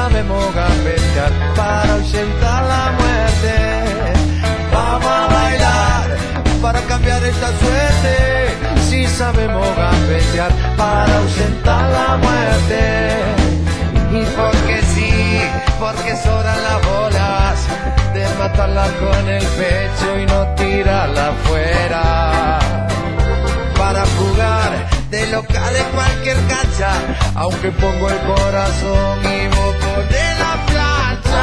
sabemos gambetear para ahuyentar la muerte. Vamos a bailar para cambiar esta suerte. Si sabemos gambetear para ahuyentar la muerte. Y porque sí, porque sobran las bolas de matarla con el pecho y no tirarla afuera. Para jugar de local en cualquier cancha, aunque pongo el corazón y vos ponés la plancha.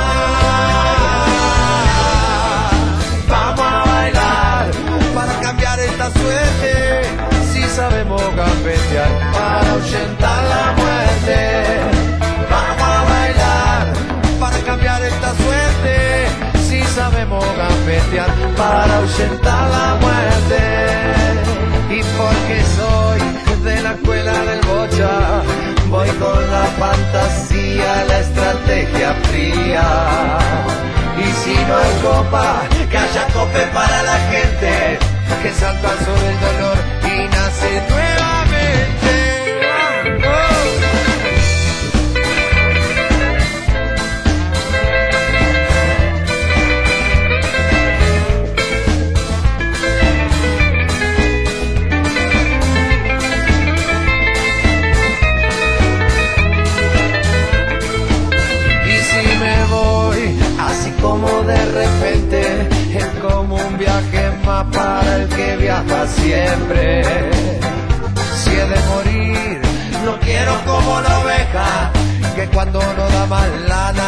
Vamos a bailar para cambiar esta suerte. Si sabemos gambetear para ahuyentar la muerte. Vamos a bailar para cambiar esta suerte. Si sabemos gambetear para ahuyentar la muerte. Y porque soy de la escuela del bocha, voy con la fantasía, la estrategia fría. Y si no hay copa, que haya cope para la gente que salta sobre el dolor y nace nuevamente. Como de repente es como un viaje más para el que viaja siempre. Si he de morir, no quiero como la oveja que cuando no da más lana